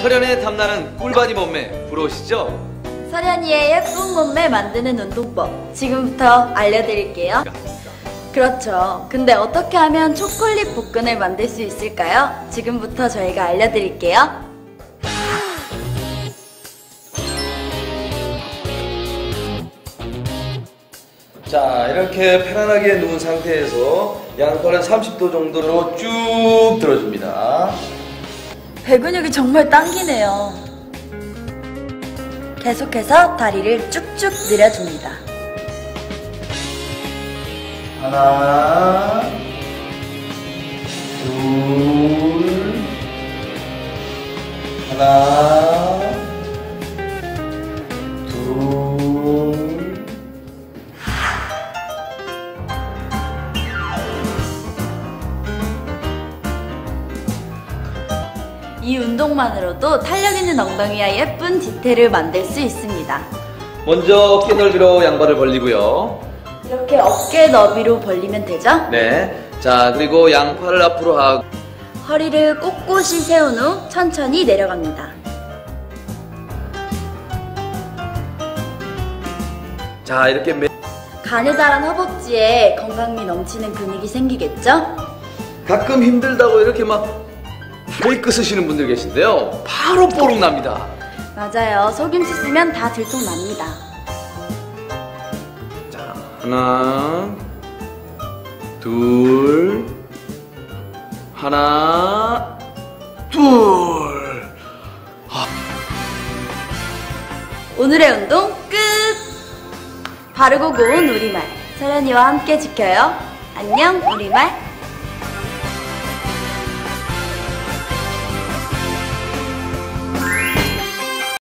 설현의 탐나는 꿀바디 몸매 부러우시죠? 설현이의 예쁜 몸매 만드는 운동법 지금부터 알려드릴게요. 그렇죠. 근데 어떻게 하면 초콜릿 복근을 만들 수 있을까요? 지금부터 저희가 알려드릴게요. 자, 이렇게 편안하게 누운 상태에서 양팔은 30도 정도로 쭉 들어줍니다. 배 근육이 정말 당기네요. 계속해서 다리를 쭉쭉 늘려줍니다. 하나, 둘, 하나, 둘. 이 운동만으로도 탄력 있는 엉덩이와 예쁜 뒤태를 만들 수 있습니다. 먼저 어깨 넓이로 양발을 벌리고요. 이렇게 어깨 너비로 벌리면 되죠? 네. 자, 그리고 양팔을 앞으로 하고 허리를 꼿꼿이 세운 후 천천히 내려갑니다. 자, 이렇게 가느다란 허벅지에 건강미 넘치는 근육이 생기겠죠? 가끔 힘들다고 이렇게 막 브레이크 쓰시는 분들 계신데요. 바로 뽀록 납니다. 맞아요. 속임수 쓰면 다 들통납니다. 자, 하나, 둘, 하나, 둘. 오늘의 운동 끝! 바르고 고운 우리말 설현이와 함께 지켜요. 안녕 우리말.